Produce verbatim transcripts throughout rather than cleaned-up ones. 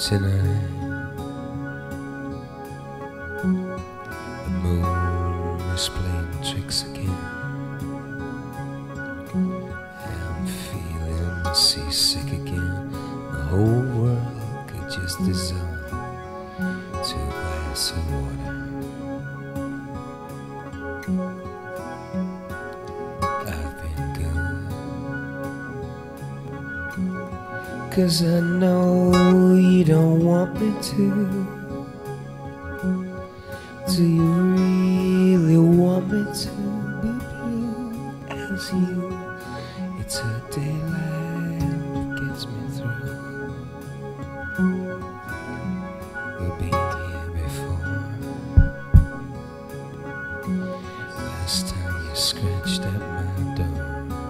tonight. The moon is playing tricks again. I'm feeling seasick again. The whole world could just dissolve to a glass of water. I've been good, 'cause I know you don't want me to. Do you really want me to be blue as you? It's a daylight that gets me through. We've been here before. Last time you scratched at my door,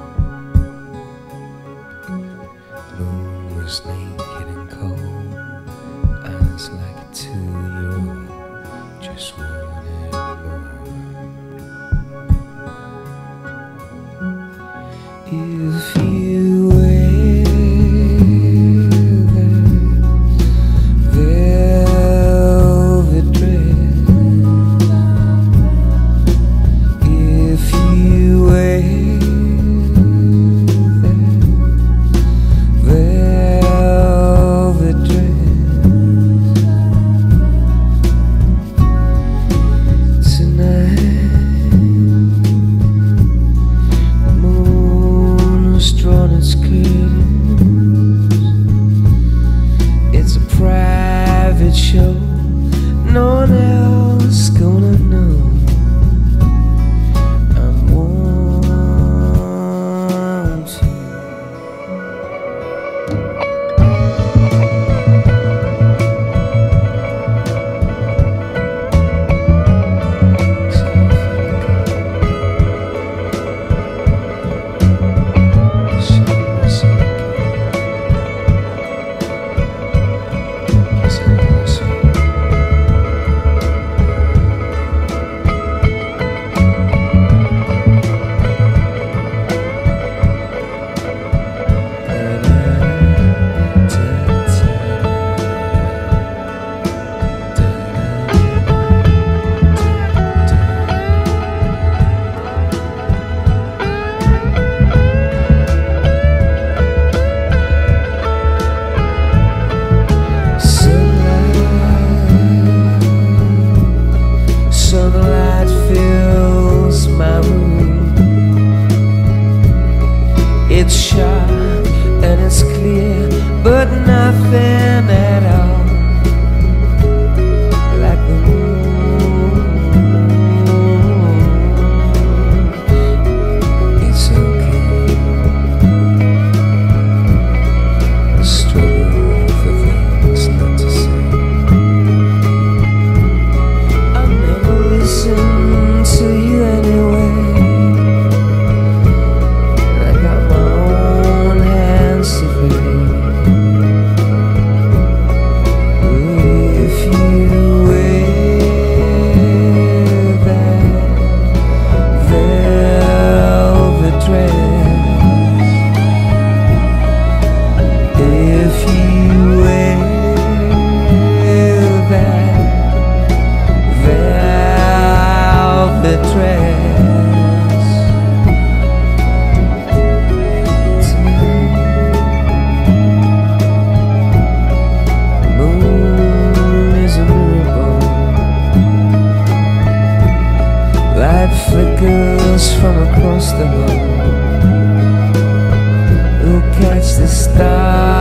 moon was naked and cold. Eyes like a two-year-old, just wanted more. If you wear that velvet dress, if you wear that velvet dress tonight, the moon has drawn its curtains. It's a private show, no one else gonna know. I'm wanting. Sunlight fills my room. It's sharp and it's clear, but nothing at all like the moon. It's okay, I struggle for things not to say. Listen to you anyway. I got my own hands to free. If you wear that velvet dress, if you wear that velvet dress tonight, the moon is a miracle. Light flickers from across the hall. Who'll catch the star?